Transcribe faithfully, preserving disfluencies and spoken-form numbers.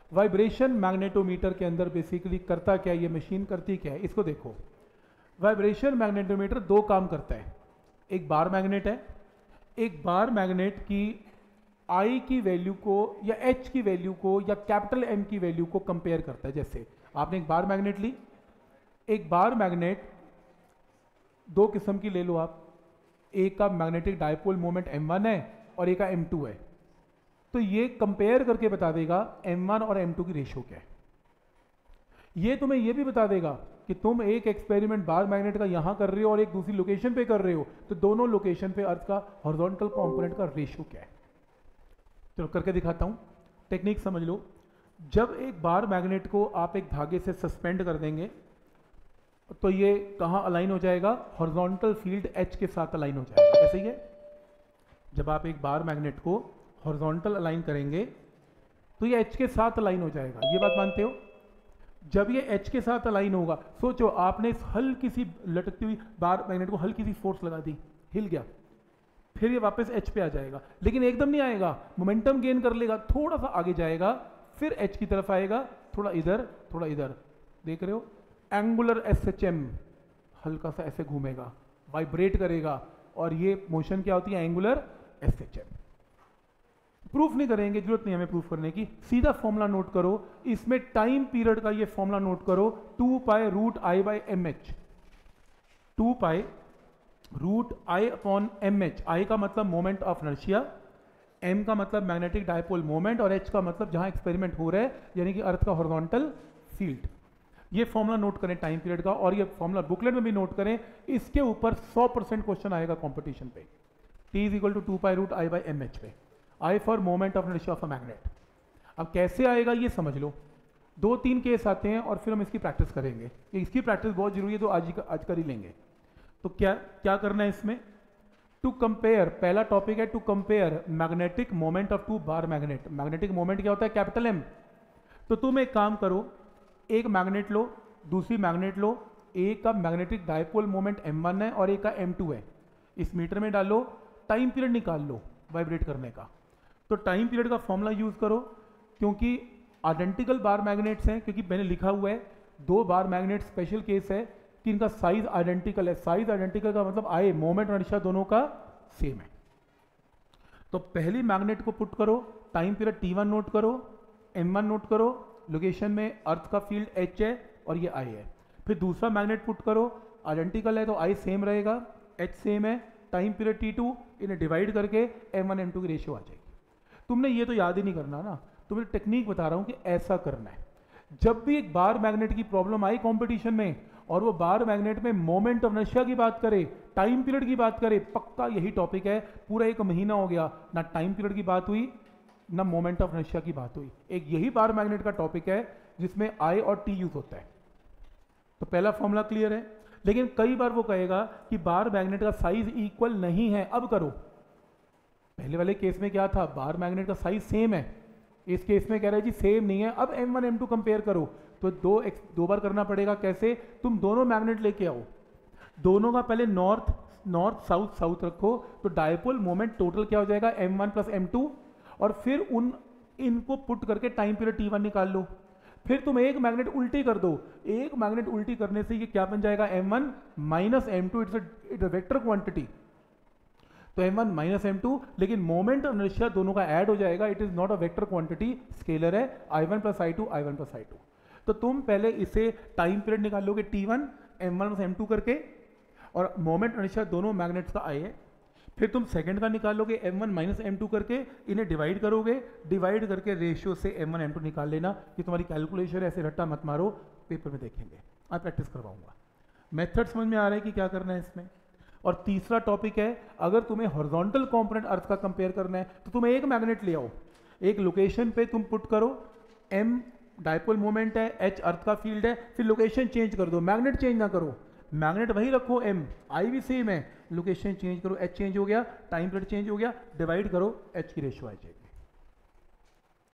Vibration magnetometer के अंदर basically करता क्या है, ये मशीन करती क्या है, इसको देखो। वाइब्रेशन मैग्नेटोमीटर दो काम करता है। एक बार मैग्नेट है, एक बार मैग्नेट की आई की वैल्यू को या एच की वैल्यू को या कैपिटल एम की वैल्यू को कंपेयर करता है। जैसे आपने एक बार मैग्नेट ली, एक बार मैग्नेट दो किस्म की ले लो आप, एक का magnetic dipole moment M one है और एक का एम टू है, तो ये कंपेयर करके बता देगा एम वन और एम टू की रेशियो क्या है। ये तुम्हें ये भी बता देगा कि तुम एक एक्सपेरिमेंट बार मैग्नेट का यहां कर रहे हो और एक दूसरी लोकेशन पे कर रहे हो, तो दोनों लोकेशन पे अर्थ का हॉरिजॉन्टल कंपोनेंट का रेशियो क्या है। चलो करके दिखाता हूं, टेक्निक समझ लो। जब एक बार मैग्नेट को आप एक धागे से सस्पेंड कर देंगे तो ये कहां अलाइन हो जाएगा, हॉरिजॉन्टल फील्ड एच के साथ अलाइन हो जाएगा। ऐसे ही है, जब आप एक बार मैग्नेट को हॉरिजॉन्टल अलाइन करेंगे तो ये एच के साथ अलाइन हो जाएगा, ये बात मानते हो। जब ये एच के साथ अलाइन होगा, सोचो आपने इस हल्की सी लटकती हुई बार मैग्नेट को हल्की सी फोर्स लगा दी, हिल गया, फिर ये वापस एच पे आ जाएगा, लेकिन एकदम नहीं आएगा, मोमेंटम गेन कर लेगा, थोड़ा सा आगे जाएगा, फिर एच की तरफ आएगा, थोड़ा इधर थोड़ा इधर, देख रहे हो। एंगुलर एस एच एम हल्का सा ऐसे घूमेगा, वाइब्रेट करेगा, और ये मोशन क्या होती है, angular S H M. Proof नहीं करेंगे, जरूरत नहीं हमें प्रूफ करने की, सीधा फॉर्मूला नोट करो। इसमें टाइम पीरियड का ये फॉर्मूला नोट करो, two pi root I by M H, two pi root I upon M H. I का मतलब मोमेंट ऑफ इनर्शिया, एम का मतलब मैग्नेटिक डायपोल मोमेंट, और एच का मतलब जहां एक्सपेरिमेंट हो रहा है यानी कि अर्थ का हॉरिजॉन्टल फील्ड। ये फॉर्मूला नोट करें टाइम पीरियड का, और ये फॉर्मूला बुकलेट में भी नोट करें। इसके ऊपर सौ परसेंट क्वेश्चन आएगा कंपटीशन पे। T is equal to two pi root I by M H पे, I for moment of inertia of a magnet. अब कैसे आएगा ये समझ लो, दो तीन केस आते हैं और फिर हम इसकी प्रैक्टिस करेंगे। इसकी प्रैक्टिस बहुत जरूरी है, तो आज ही आज कर ही लेंगे। तो क्या क्या करना है इसमें, टू कंपेयर, पहला टॉपिक है to compare magnetic moment of two bar magnet. Magnetic moment क्या होता है, कैपिटल एम। तो तुम एक काम करो, एक मैग्नेट लो, दूसरी मैग्नेट लो, एक का magnetic dipole moment M one है और एक का एम टू है। इस मीटर में डालो, टाइम पीरियड निकाल लो वाइब्रेट करने का। तो टाइम पीरियड का फॉर्मूला यूज करो, क्योंकि आइडेंटिकल बार मैग्नेट्स हैं, क्योंकि मैंने लिखा हुआ है दो बार मैग्नेट स्पेशल केस है कि इनका साइज आइडेंटिकल है। साइज आइडेंटिकल का मतलब आए मोमेंट और इनर्शिया दोनों का सेम है। तो पहली मैग्नेट को पुट करो, time period T one note करो, एम वन नोट करो, लोकेशन में अर्थ का फील्ड एच है और ये आई है। फिर दूसरा मैग्नेट पुट करो, आइडेंटिकल है तो आई सेम रहेगा, एच सेम है, टाइम पीरियड टी टू, इन्हें डिवाइड करके एम वन एम टू की रेशियो आ जाएगी। तुमने ये तो याद ही नहीं करना ना, तुम्हें टेक्निक बता रहा हूं कि ऐसा करना है। जब भी एक बार मैग्नेट की प्रॉब्लम आई कंपटीशन में और वो बार मैग्नेट में मोमेंट ऑफ इनर्शिया की बात करे, टाइम पीरियड की बात करे, पक्का यही टॉपिक है। पूरा एक महीना हो गया, ना टाइम पीरियड की बात हुई ना मोमेंट ऑफ इनर्शिया की बात हुई। एक यही बार मैग्नेट का टॉपिक है जिसमें आई और टी यूज होता है। तो पहला फॉर्मूला क्लियर है। लेकिन कई बार वो कहेगा कि बार मैग्नेट का साइज इक्वल नहीं है, अब करो। पहले वाले केस में क्या था, बार मैग्नेट का साइज सेम है, इस केस में कह रहा है जी सेम नहीं है। अब M one M two compare करो, तो दो दो बार करना पड़ेगा। कैसे, तुम दोनों मैग्नेट लेके आओ, दोनों का पहले नॉर्थ नॉर्थ साउथ साउथ रखो, तो डायपोल मोमेंट टोटल क्या हो जाएगा, M one plus M two, और फिर उन इनको पुट करके टाइम पीरियड टी वन निकाल लो। फिर तुम एक मैग्नेट उल्टी कर दो, एक मैग्नेट उल्टी करने से ये क्या बन जाएगा, M one minus M two, it's it's a vector quantity. तो M one minus M two, लेकिन मोमेंट और इनर्शिया दोनों का ऐड हो जाएगा, it is not a vector quantity, scalar है, I one plus I two, I one plus I two. तो तुम पहले इसे टाइम पीरियड निकालोगे T one M one plus M two करके, और मोमेंट और इनर्शिया दोनों मैग्नेट्स का आई है। फिर तुम सेकंड का निकालोगे M one minus M two करके, इन्हें डिवाइड करोगे, डिवाइड करके रेशियो से एम वन एम टू निकाल लेना। ये तुम्हारी कैलकुलेशन, ऐसे रट्टा मत मारो, पेपर में देखेंगे, आज प्रैक्टिस करवाऊंगा। मेथड समझ में आ रहा है कि क्या करना है इसमें। और तीसरा टॉपिक है, अगर तुम्हें हॉरिजॉन्टल कंपोनेंट अर्थ का कंपेयर करना है तो तुम एक मैग्नेट ले आओ, एक लोकेशन पे तुम पुट करो, एम डायपोल मोमेंट है, एच अर्थ का फील्ड है, फिर लोकेशन चेंज कर दो, मैग्नेट चेंज ना करो, मैग्नेट वही रखो, एम आई भी सेम है, लोकेशन चेंज करो, एच चेंज हो गया, टाइम पीरियड चेंज हो गया, डिवाइड करो, एच की रेशियो आ जाएगी।